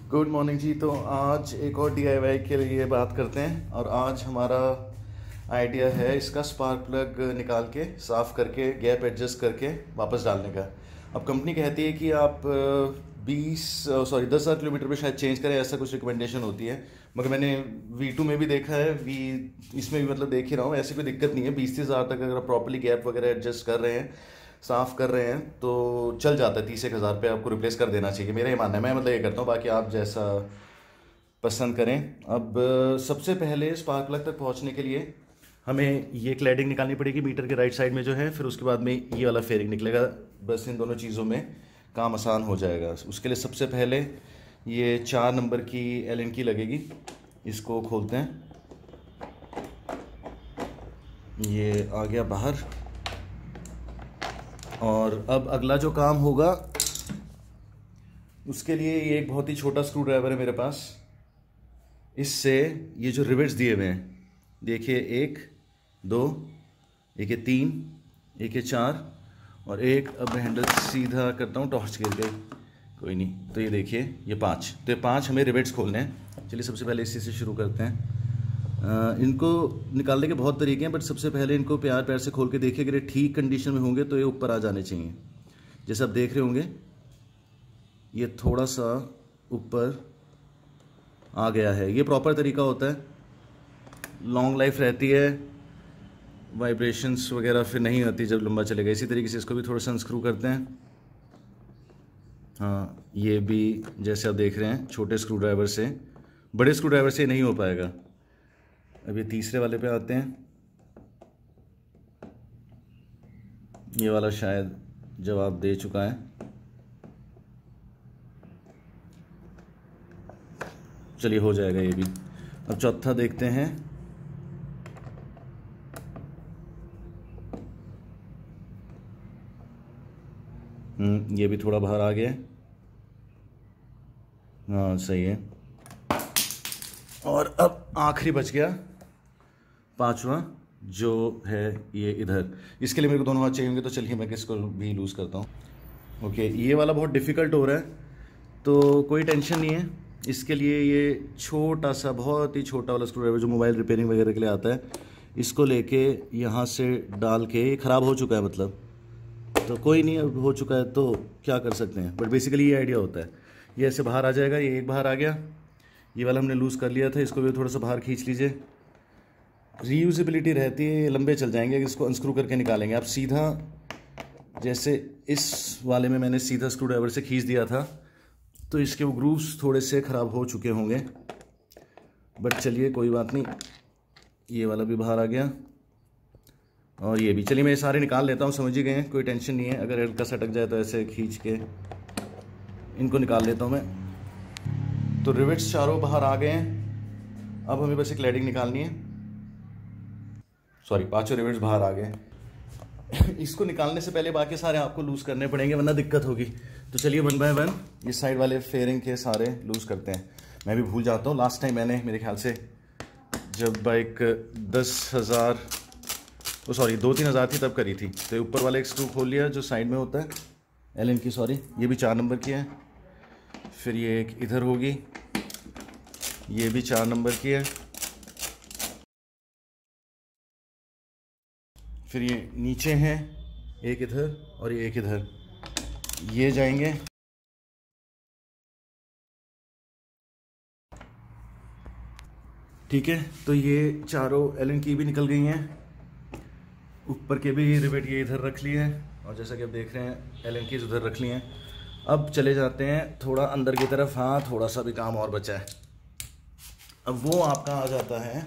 Good morning जी। तो आज एक और डीआईवाई के लिए बात करते हैं और आज हमारा आइडिया है इसका स्पार्क प्लग निकाल के साफ़ करके गैप एडजस्ट करके वापस डालने का। अब कंपनी कहती है कि आप 10,000 किलोमीटर पे शायद चेंज करें, ऐसा कुछ रिकमेंडेशन होती है। मगर मैंने V2 में भी देखा है, इसमें भी मतलब देख ही रहा हूँ, ऐसी कोई दिक्कत नहीं है। 20,000 तक अगर आप प्रॉपर्ली गैप वगैरह एडजस्ट कर रहे हैं, साफ़ कर रहे हैं तो चल जाता है। 30,000 पे आपको रिप्लेस कर देना चाहिए, मेरा ये मानना है। मैं मतलब ये करता हूँ, बाकी आप जैसा पसंद करें। अब सबसे पहले स्पार्क प्लग तक पहुँचने के लिए हमें ये क्लैडिंग निकालनी पड़ेगी मीटर के राइट साइड में जो है, फिर उसके बाद में ये वाला फेयरिंग निकलेगा। बस इन दोनों चीज़ों में काम आसान हो जाएगा। उसके लिए सबसे पहले ये 4 नंबर की एलन की लगेगी, इसको खोलते हैं। ये आ गया बाहर। और अब अगला जो काम होगा उसके लिए ये एक बहुत ही छोटा स्क्रू ड्राइवर है मेरे पास। इससे ये जो रिवेट्स दिए हुए हैं, देखिए 1 2, एक ये 3, एक ये 4 और एक, अब मैं हैंडल सीधा करता हूँ, टॉर्च गिर गई, कोई नहीं। तो ये देखिए ये 5, तो ये 5 हमें रिवेट्स खोलने हैं। चलिए सबसे पहले इसी से शुरू करते हैं। इनको निकालने के बहुत तरीके हैं, बट सबसे पहले इनको प्यार प्यार से खोल के देखिए। अगर ये ठीक कंडीशन में होंगे तो ये ऊपर आ जाने चाहिए। जैसे आप देख रहे होंगे ये थोड़ा सा ऊपर आ गया है। ये प्रॉपर तरीका होता है, लॉन्ग लाइफ रहती है, वाइब्रेशंस वगैरह फिर नहीं आती जब लंबा चलेगा। इसी तरीके से इसको भी थोड़ा सा अनस्क्रू करते हैं। हाँ, ये भी जैसे आप देख रहे हैं छोटे स्क्रू ड्राइवर से, बड़े स्क्रू ड्राइवर से नहीं हो पाएगा। अब ये तीसरे वाले पे आते हैं। ये वाला शायद जवाब दे चुका है। चलिए हो जाएगा ये भी। अब चौथा देखते हैं। ये भी थोड़ा बाहर आ गया। हाँ सही है। और अब आखिरी बच गया 5वां, जो है ये इधर। इसके लिए मेरे को दोनों हाथ चाहिए होंगे, तो चलिए मैं किसको भी लूज़ करता हूँ। ओके, ये वाला बहुत डिफ़िकल्ट हो रहा है, तो कोई टेंशन नहीं है। इसके लिए ये छोटा सा, बहुत ही छोटा वाला स्क्रू ड्राइवर जो मोबाइल रिपेयरिंग वगैरह के लिए आता है, इसको लेके यहाँ से डाल के, ये ख़राब हो चुका है मतलब, तो कोई नहीं, अब हो चुका है तो क्या कर सकते हैं। बट बेसिकली ये आइडिया होता है। ये ऐसे बाहर आ जाएगा, ये एक बाहर आ गया। ये वाला हमने लूज़ कर लिया था, इसको भी थोड़ा सा बाहर खींच लीजिए। रीयूजेबिलिटी रहती है, ये लंबे चल जाएंगे। इसको अनस्क्रू करके निकालेंगे आप सीधा। जैसे इस वाले में मैंने सीधा स्क्रू ड्राइवर से खींच दिया था, तो इसके वो ग्रूव्स थोड़े से ख़राब हो चुके होंगे, बट चलिए कोई बात नहीं। ये वाला भी बाहर आ गया और ये भी। चलिए मैं ये सारे निकाल लेता हूँ, समझ ही गए हैं, कोई टेंशन नहीं है। अगर हल्का सा अटक जाए तो ऐसे खींच के इनको निकाल लेता हूँ मैं। तो रिवेट्स चारों बाहर आ गए हैं। अब हमें बस एक क्लैडिंग निकालनी है। सॉरी, 5 रिवेट्स बाहर आ गए। इसको निकालने से पहले बाकी सारे आपको लूज़ करने पड़ेंगे, वरना दिक्कत होगी। तो चलिए 1 बाय 1 इस साइड वाले फेयरिंग के सारे लूज़ करते हैं। मैं भी भूल जाता हूँ, लास्ट टाइम मैंने, मेरे ख्याल से जब बाइक 10,000 सॉरी 2-3 हज़ार थी तब करी थी। तो ऊपर वाला एक स्क्रू खोल लिया जो साइड में होता है एलन की, सॉरी ये भी 4 नंबर की है। फिर ये एक इधर होगी, ये भी 4 नंबर की है। फिर ये नीचे हैं, एक इधर और ये एक इधर, ये जाएंगे। ठीक है, तो ये चारों एलन की भी निकल गई हैं। ऊपर के भी रिवेट ये इधर रख लिए हैं, और जैसा कि आप देख रहे हैं एलन की उधर रख लिए हैं। अब चले जाते हैं थोड़ा अंदर की तरफ। हाँ, थोड़ा सा भी काम और बचा है। अब वो आपका आ जाता है,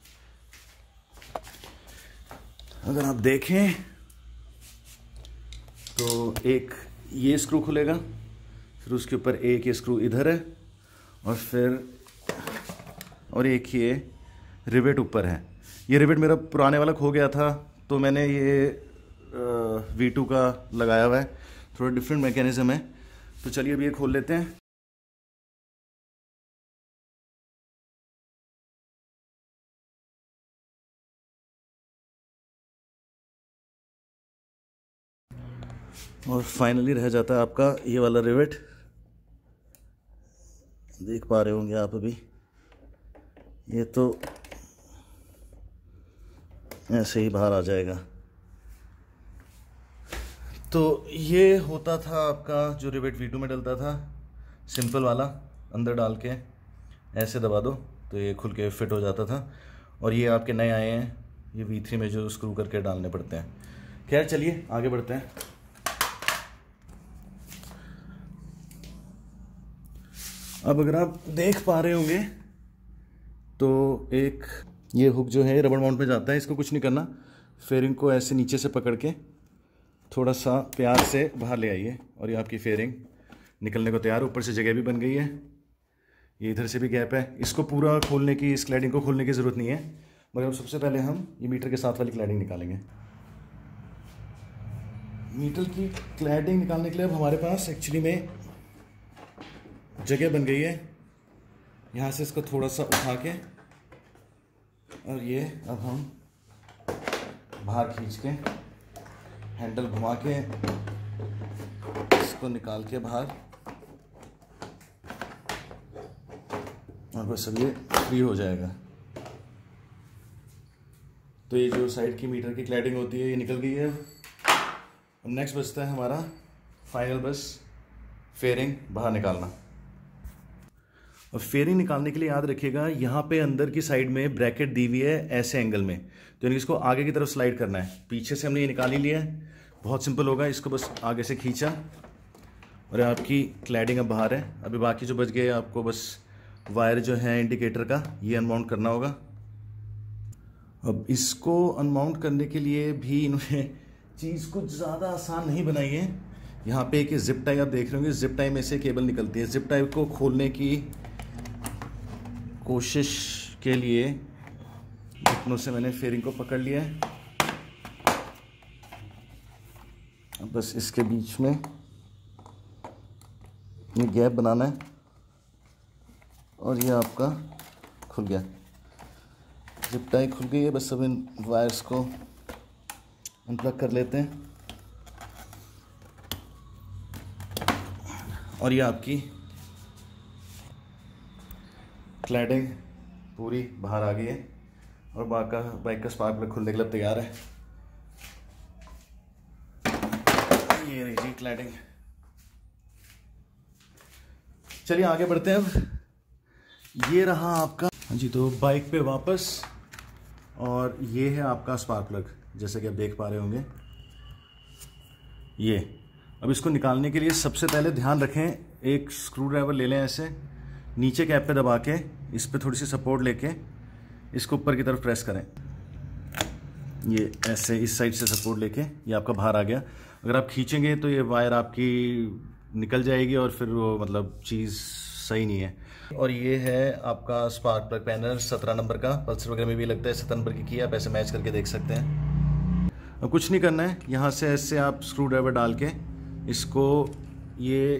अगर आप देखें तो एक ये स्क्रू खुलेगा, फिर उसके ऊपर एक ये स्क्रू इधर है, और फिर और एक ये रिवेट ऊपर है। ये रिवेट मेरा पुराने वाला खो गया था, तो मैंने ये V2 का लगाया हुआ है। थोड़ा डिफरेंट मैकेनिज्म है। तो चलिए अब ये खोल लेते हैं। और फाइनली रह जाता है आपका ये वाला रिवेट। देख पा रहे होंगे आप अभी, ये तो ऐसे ही बाहर आ जाएगा। तो ये होता था आपका जो रिवेट V2 में डलता था, सिंपल वाला, अंदर डाल के ऐसे दबा दो तो ये खुल के फिट हो जाता था। और ये आपके नए आए हैं, ये V3 में जो स्क्रू करके डालने पड़ते हैं। खैर चलिए आगे बढ़ते हैं। अब अगर आप देख पा रहे होंगे तो एक ये हुक जो है रबड़ माउंट पे जाता है। इसको कुछ नहीं करना, फेयरिंग को ऐसे नीचे से पकड़ के थोड़ा सा प्यार से बाहर ले आइए और ये आपकी फेयरिंग निकलने को तैयार। ऊपर से जगह भी बन गई है, ये इधर से भी गैप है। इसको पूरा खोलने की, इस क्लैडिंग को खोलने की ज़रूरत नहीं है, मगर सबसे पहले हम ये मीटर के साथ वाली क्लैडिंग निकालेंगे। मीटर की क्लैडिंग निकालने के लिए अब हमारे पास एक्चुअली में जगह बन गई है। यहाँ से इसको थोड़ा सा उठा के और ये अब हम बाहर खींच के हैंडल घुमा के इसको निकाल के बाहर, और बस अब ये फ्री हो जाएगा। तो ये जो साइड की मीटर की क्लैडिंग होती है ये निकल गई है। अब नेक्स्ट बचता है हमारा फाइनल, बस फेयरिंग बाहर निकालना। और फेयरिंग निकालने के लिए याद रखिएगा, यहाँ पे अंदर की साइड में ब्रैकेट दी हुई है ऐसे एंगल में, तो इसको आगे की तरफ स्लाइड करना है। पीछे से हमने ये निकाल ही लिया है, बहुत सिंपल होगा। इसको बस आगे से खींचा और आपकी क्लैडिंग अब बाहर है। अभी बाकी जो बच गए आपको बस वायर जो है इंडिकेटर का ये अनमाउंट करना होगा। अब इसको अनमाउंट करने के लिए भी इन्होंने चीज़ कुछ ज़्यादा आसान नहीं बनाई है। यहाँ पे एक जिप टाई आप देख रहे होंगे, जिप टाई में से केबल निकलती है। जिप टाई को खोलने की कोशिश के लिए घुटनों से मैंने फेयरिंग को पकड़ लिया है। अब बस इसके बीच में ये गैप बनाना है और ये आपका खुल गया, जिप टाई खुल गई है। बस अब इन वायर्स को अनप्लग कर लेते हैं और ये आपकी क्लैडिंग पूरी बाहर आ गई है और बाइक का स्पार्क प्लग खुलने के लिए तैयार है। ये रही जी क्लैडिंग। चलिए आगे बढ़ते हैं। अब ये रहा आपका, हाँ जी, तो बाइक पे वापस, और ये है आपका स्पार्क प्लग, जैसे कि आप देख पा रहे होंगे ये। अब इसको निकालने के लिए सबसे पहले ध्यान रखें, एक स्क्रू ड्राइवर ले लें, ऐसे नीचे कैप पे दबा के इस पे थोड़ी सी सपोर्ट लेके इसको ऊपर की तरफ प्रेस करें। ये ऐसे इस साइड से सपोर्ट लेके ये आपका बाहर आ गया। अगर आप खींचेंगे तो ये वायर आपकी निकल जाएगी और फिर वो मतलब चीज़ सही नहीं है। और ये है आपका स्पार्क प्लग पैनल 17 नंबर का, पल्सर वगैरह में भी लगता है 17 नंबर की आप ऐसे मैच करके देख सकते हैं। अब कुछ नहीं करना है, यहाँ से ऐसे आप स्क्रू ड्राइवर डाल के इसको ये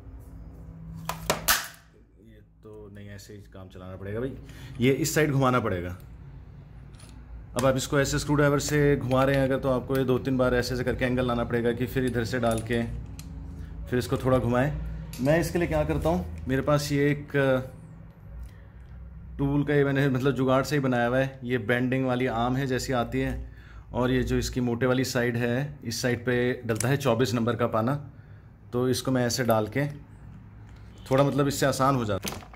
तो नहीं, ऐसे ही काम चलाना पड़ेगा भाई, ये इस साइड घुमाना पड़ेगा। अब आप इसको ऐसे स्क्रू ड्राइवर से घुमा रहे हैं अगर, तो आपको ये 2-3 बार ऐसे ऐसे करके एंगल लाना पड़ेगा कि फिर इधर से डाल के फिर इसको थोड़ा घुमाएं। मैं इसके लिए क्या करता हूँ, मेरे पास ये एक टूल का ये मैंने मतलब जुगाड़ से ही बनाया हुआ है। ये बेंडिंग वाली आर्म है जैसी आती है, और ये जो इसकी मोटे वाली साइड है, इस साइड पे डलता है 24 नंबर का पाना। तो इसको मैं ऐसे डाल के थोड़ा मतलब इससे आसान हो जाता है।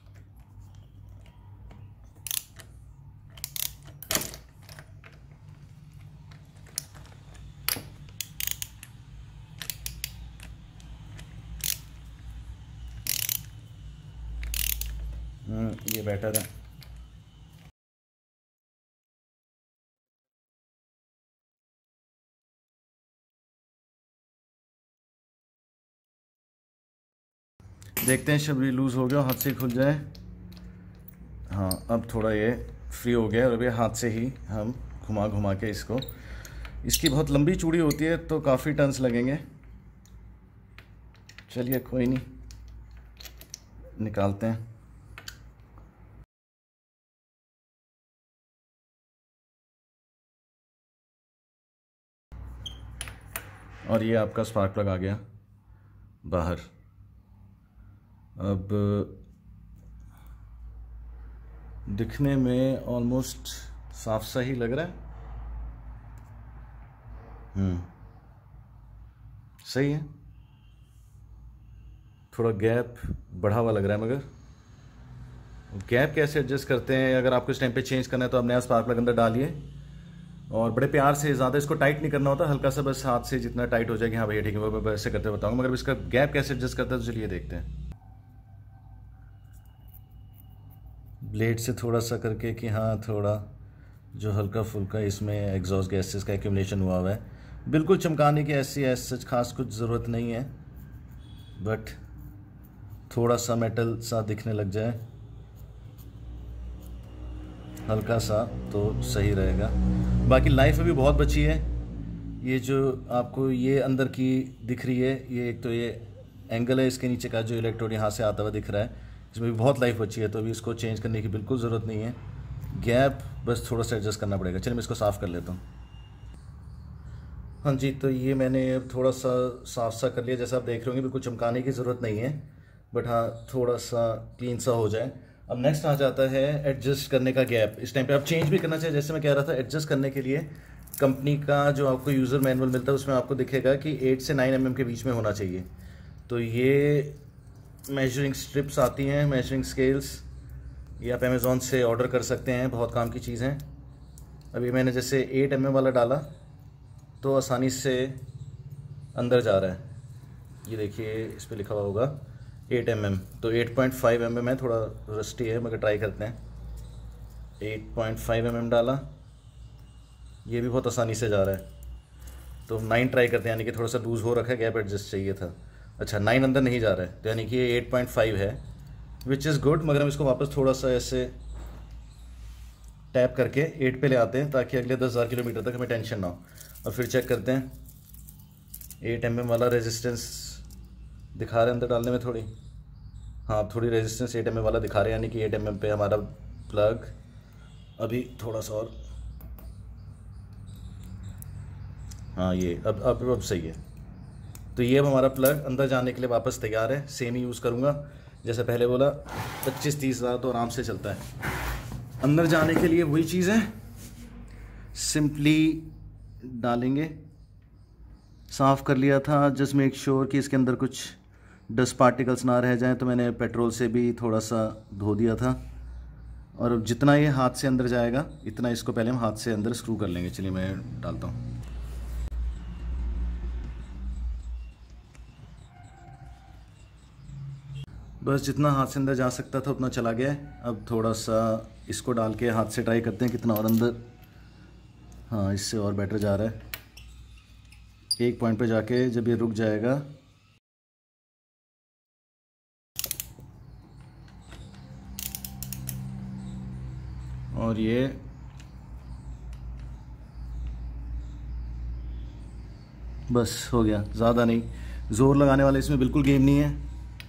ये बेटर है। देखते हैं शबरी लूज़ हो गया, हाथ से खुल जाए। हाँ, अब थोड़ा ये फ्री हो गया और अभी हाथ से ही हम घुमा घुमा के इसको, इसकी बहुत लंबी चूड़ी होती है तो काफ़ी टर्न्स लगेंगे। चलिए कोई नहीं, निकालते हैं। और ये आपका स्पार्क प्लग आ गया बाहर। अब दिखने में ऑलमोस्ट साफ सा ही लग रहा है। सही है, थोड़ा गैप बढ़ा हुआ लग रहा है, मगर गैप कैसे एडजस्ट करते हैं? अगर आपको इस टाइम पे चेंज करना है तो अपने आप स्पार्क प्लग अंदर डालिए और बड़े प्यार से, ज़्यादा इसको टाइट नहीं करना होता, हल्का सा बस हाथ से जितना टाइट हो जाएगी, हाँ भैया ठीक है, वो वैसे करते बताऊंगा। मगर इसका गैप कैसे एडजस्ट करता है तो चलिए देखते हैं। ब्लेड से थोड़ा सा करके कि हाँ थोड़ा जो हल्का फुल्का इसमें एग्जॉस्ट गैसेस का एक्यूमुलेशन हुआ है, बिल्कुल चमकाने की ऐसी सच खास कुछ ज़रूरत नहीं है, बट थोड़ा सा मेटल सा दिखने लग जाए हल्का सा तो सही रहेगा। बाकी लाइफ अभी बहुत बची है। ये जो आपको ये अंदर की दिख रही है, ये एक तो ये एंगल है इसके नीचे का जो इलेक्ट्रोड यहाँ से आता हुआ दिख रहा है, इसमें भी बहुत लाइफ बची है, तो अभी इसको चेंज करने की बिल्कुल ज़रूरत नहीं है। गैप बस थोड़ा सा एडजस्ट करना पड़ेगा। चलिए मैं इसको साफ़ कर लेता हूँ। हाँ जी, तो ये मैंने थोड़ा सा साफ सा कर लिया, जैसा आप देख रहे होंगे, बिल्कुल चमकाने की ज़रूरत नहीं है, बट हाँ थोड़ा सा क्लीन सा हो जाए। अब नेक्स्ट आ जाता है एडजस्ट करने का गैप। इस टाइम पे आप चेंज भी करना चाहिए, जैसे मैं कह रहा था, एडजस्ट करने के लिए कंपनी का जो आपको यूज़र मैनुअल मिलता है उसमें आपको दिखेगा कि 8 से 9 mm के बीच में होना चाहिए। तो ये मेजरिंग स्ट्रिप्स आती हैं, मेजरिंग स्केल्स, ये आप अमेज़ॉन से ऑर्डर कर सकते हैं, बहुत काम की चीज़ हैं। अभी मैंने जैसे 8 mm वाला डाला तो आसानी से अंदर जा रहा है, ये देखिए इस पर लिखा हुआ होगा 8 mm, तो 8.5 mm है, थोड़ा रस्टी है मगर ट्राई करते हैं। 8.5 mm डाला, ये भी बहुत आसानी से जा रहा है, तो 9 ट्राई करते हैं, यानी कि थोड़ा सा लूज़ हो रखा है, गैप एडजस्ट चाहिए था। अच्छा 9 अंदर नहीं जा रहा है, तो यानी कि ये 8.5 है, विच इज़ गुड। मगर हम इसको वापस थोड़ा सा ऐसे टैप करके 8 पे ले आते हैं ताकि अगले 10,000 किलोमीटर तक हमें टेंशन ना हो। और फिर चेक करते हैं 8 mm वाला रेजिस्टेंस दिखा रहे हैं अंदर डालने में थोड़ी, हाँ थोड़ी रेजिस्टेंस 8 mm वाला दिखा रहे हैं, यानी कि 8 mm पे हमारा प्लग अभी थोड़ा सा और, हाँ ये अब सही है। तो ये अब हमारा प्लग अंदर जाने के लिए वापस तैयार है। सेम ही यूज़ करूँगा जैसे पहले बोला, 25-30 हज़ार तो आराम से चलता है। अंदर जाने के लिए वही चीज़ है, सिंपली डालेंगे। साफ़ कर लिया था, जस्ट मेक श्योर कि इसके अंदर कुछ डस्ट पार्टिकल्स ना रह जाएं, तो मैंने पेट्रोल से भी थोड़ा सा धो दिया था। और अब जितना ये हाथ से अंदर जाएगा इतना इसको पहले हम हाथ से अंदर स्क्रू कर लेंगे। चलिए मैं डालता हूँ। बस जितना हाथ से अंदर जा सकता था उतना चला गया है। अब थोड़ा सा इसको डाल के हाथ से ट्राई करते हैं कितना और अंदर, हाँ इससे और बेटर जा रहा है। एक पॉइंट पे जाके जब ये रुक जाएगा, और ये बस हो गया, ज़्यादा नहीं, ज़ोर लगाने वाला इसमें बिल्कुल गेम नहीं है।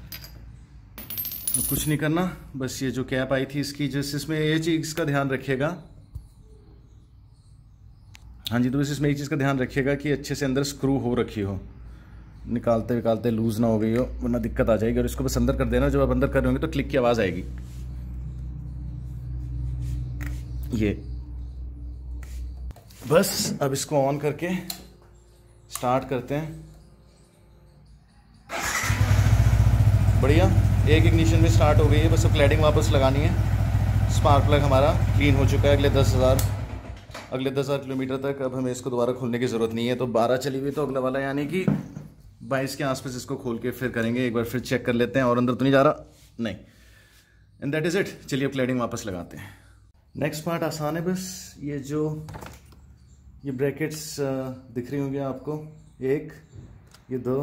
कुछ नहीं करना, बस ये जो कैप आई थी इसकी, जिस इसमें ये चीज़ का ध्यान रखिएगा, हाँ जी, तो बस इसमें एक चीज़ का ध्यान रखिएगा कि अच्छे से अंदर स्क्रू हो रखी हो, निकालते निकालते लूज़ ना हो गई हो, वरना दिक्कत आ जाएगी। और इसको बस अंदर कर देना, जब आप अंदर कर रहे होंगे तो क्लिक की आवाज़ आएगी। ये बस अब इसको ऑन करके स्टार्ट करते हैं। बढ़िया, एक इग्निशन में स्टार्ट हो गई है, बस अब क्लैडिंग वापस लगानी है। स्पार्क प्लग हमारा क्लीन हो चुका है। अगले 10,000 किलोमीटर तक अब हमें इसको दोबारा खोलने की ज़रूरत नहीं है। तो 12 चली हुई, तो अगला वाला यानी कि 22 के आसपास इसको खोल के फिर करेंगे। एक बार फिर चेक कर लेते हैं, और अंदर तो नहीं जा रहा, नहीं, एंड दैट इज़ इट। चलिए अब क्लैडिंग वापस लगाते हैं। नेक्स्ट पार्ट आसान है, बस ये ब्रैकेट्स दिख रही होंगी आपको, 1, ये 2,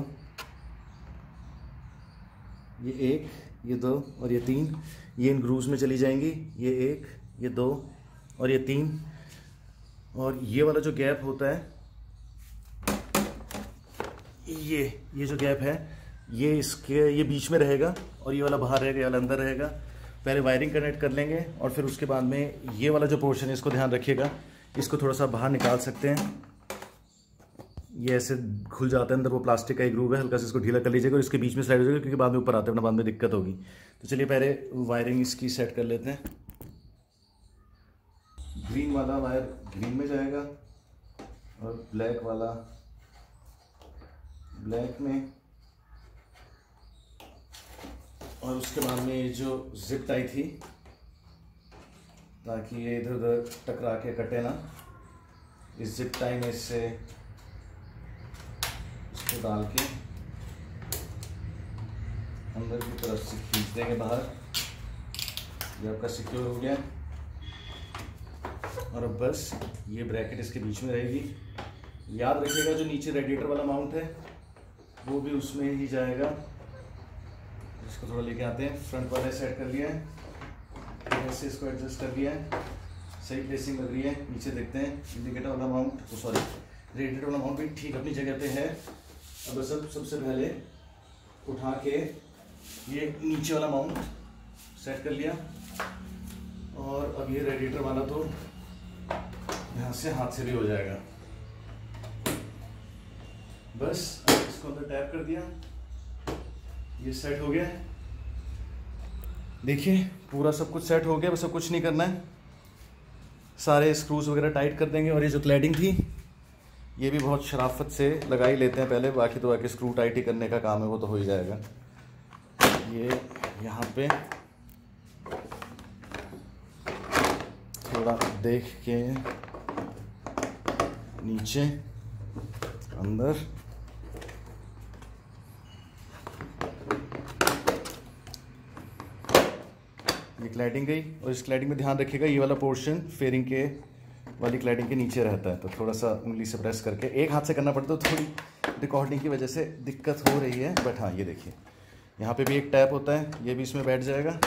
ये 1, ये 2 और ये 3, ये इन ग्रूव्स में चली जाएंगी। ये 1, ये 2 और ये 3, और ये वाला जो गैप होता है, ये जो गैप है, ये बीच में रहेगा, और ये वाला बाहर रहेगा, ये वाला अंदर रहेगा। पहले वायरिंग कनेक्ट कर लेंगे, और फिर उसके बाद में ये वाला जो पोर्शन है इसको ध्यान रखिएगा, इसको थोड़ा सा बाहर निकाल सकते हैं। ये ऐसे खुल जाता है अंदर, वो प्लास्टिक का एक ग्रूव है, हल्का से इसको ढीला कर लीजिएगा और इसके बीच में स्लाइड हो जाएगा, क्योंकि बाद में ऊपर आते हैं, बाद में दिक्कत होगी। तो चलिए पहले वायरिंग इसकी सेट कर लेते हैं। ग्रीन वाला वायर ग्रीन में जाएगा और ब्लैक वाला ब्लैक में, और उसके बाद में ये जो जिप टाई थी ताकि ये इधर उधर टकरा के कटे ना, इस जिप टाई में इससे इसको डाल के अंदर की तरफ से खींच देंगे बाहर। ये आपका सिक्योर हो गया। और अब बस ये ब्रैकेट इसके बीच में रहेगी। याद रखिएगा जो नीचे रेडिएटर वाला माउंट है वो भी उसमें ही जाएगा। इसको थोड़ा लेके आते हैं। फ्रंट वाले सेट कर लिया है, ऐसे इसको एडजस्ट कर लिया है, सही प्लेसिंग लग रही है। नीचे देखते हैं इंडिकेटर वाला माउंट, सॉरी रेडिएटर वाला माउंट भी ठीक अपनी जगह पे है। अब सबसे पहले उठा के ये नीचे वाला माउंट सेट कर लिया, और अब ये रेडिएटर वाला तो यहाँ से हाथ से भी हो जाएगा। बस इसको अंदर टैप कर दिया, ये सेट हो गया। देखिए पूरा सब कुछ सेट हो गया, बस अब कुछ नहीं करना है। सारे स्क्रूज वगैरह टाइट कर देंगे। और ये जो क्लैडिंग थी ये भी बहुत शराफत से लगा ही लेते हैं पहले, बाकी तो आके स्क्रू टाइट ही करने का काम है, वो तो हो ही जाएगा। ये यहाँ पे थोड़ा देख के नीचे अंदर, ये क्लैडिंग गई। और इस क्लैडिंग में ध्यान रखिएगा ये वाला पोर्शन फेयरिंग के वाली क्लैडिंग के नीचे रहता है, तो थोड़ा सा उंगली से प्रेस करके, एक हाथ से करना पड़ता है, तो थोड़ी रिकॉर्डिंग की वजह से दिक्कत हो रही है। बट हाँ ये देखिए यहाँ पे भी एक टैप होता है, ये भी इसमें बैठ जाएगा।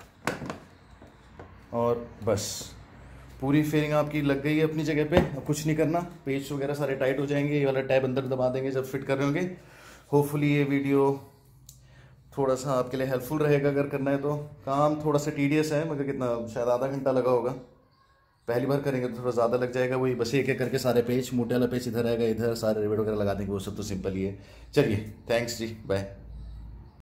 और बस पूरी फेयरिंग आपकी लग गई है अपनी जगह पे। अब कुछ नहीं करना, पेच वगैरह सारे टाइट हो जाएंगे। ये वाला टैप अंदर दबा देंगे जब फिट कर रहे होंगे। होपफुली ये वीडियो थोड़ा सा आपके लिए हेल्पफुल रहेगा। अगर करना है तो काम थोड़ा सा टीडियस है, मगर कितना शायद आधा घंटा लगा होगा। पहली बार करेंगे तो थोड़ा ज़्यादा लग जाएगा। वही बस एक एक करके सारे पेच, मोटे वाला पेच इधर आएगा, इधर सारे रिवेट वगैरह लगा देंगे, वो सब तो सिंपल ही है। चलिए थैंक्स जी, बाय।